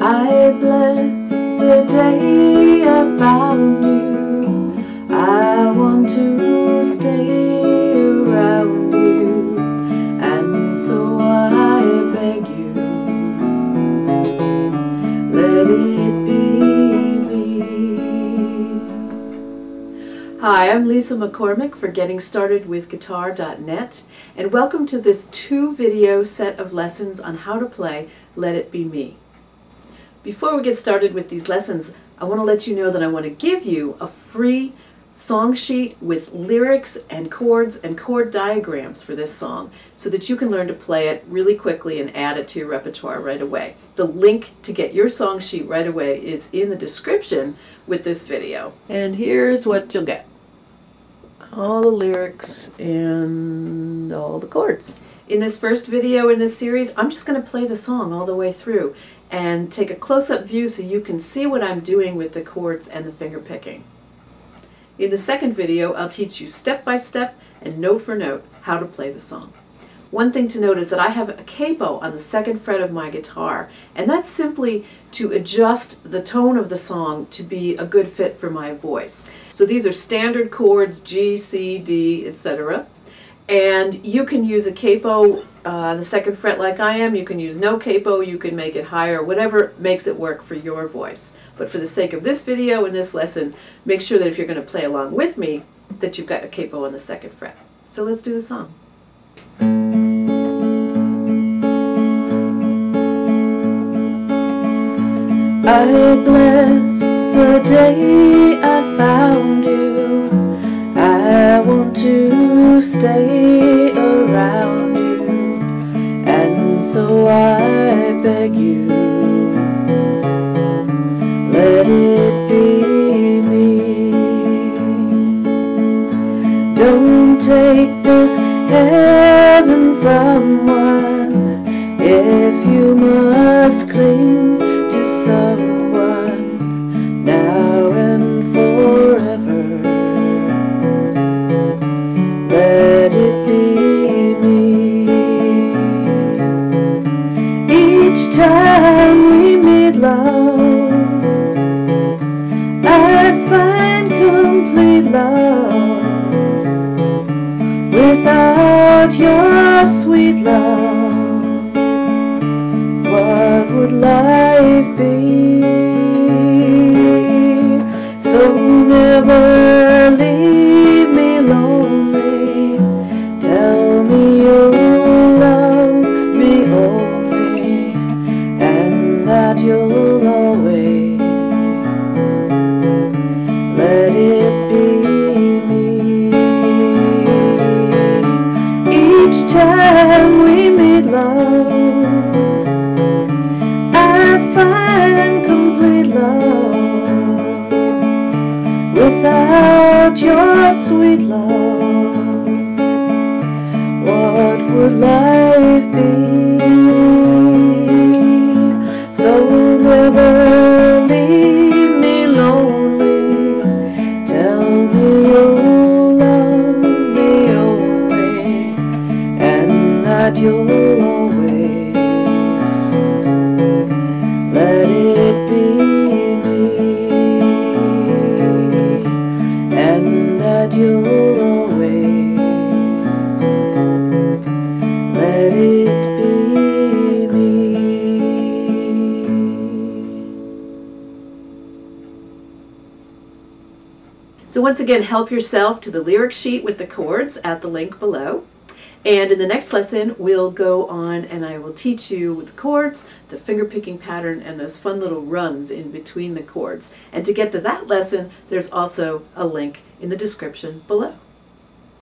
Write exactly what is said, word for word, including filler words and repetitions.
I bless the day I found you. I want to stay around you, and so I beg you, let it be me. Hi, I'm Lisa McCormick for Getting Started with Guitar dot net, and welcome to this two video set of lessons on how to play Let It Be Me. Before we get started with these lessons, I want to let you know that I want to give you a free song sheet with lyrics and chords and chord diagrams for this song so that you can learn to play it really quickly and add it to your repertoire right away. The link to get your song sheet right away is in the description with this video. And here's what you'll get. All the lyrics and all the chords. In this first video in this series, I'm just going to play the song all the way through and take a close-up view so you can see what I'm doing with the chords and the finger picking. In the second video, I'll teach you step by step and note for note how to play the song. One thing to note is that I have a capo on the second fret of my guitar, and that's simply to adjust the tone of the song to be a good fit for my voice. So these are standard chords, G, C, D, et cetera. And you can use a capo uh, on the second fret like I am. You can use no capo, you can make it higher, whatever makes it work for your voice. But for the sake of this video and this lesson, make sure that if you're going to play along with me, that you've got a capo on the second fret. So let's do the song. I bless the day I found you. I want to stay around you, and so I beg you, let it be me. Don't take this heaven from one if you must cling to someone now and forever. Let it be me. Each time we meet, love, I find complete love. Without your sweet love, what would life be? So never leave me lonely. Tell me you'll love me only, and that you'll always let it be me. Each time we meet, love, I find complete love. Without your sweet love, what would life be? So never leave me lonely. Tell me you'll love me only, and that you'll always let it be me, and that you'll always let it be me. So once again, help yourself to the lyric sheet with the chords at the link below. And in the next lesson, we'll go on and I will teach you the chords, the finger picking pattern, and those fun little runs in between the chords. And to get to that lesson, there's also a link in the description below.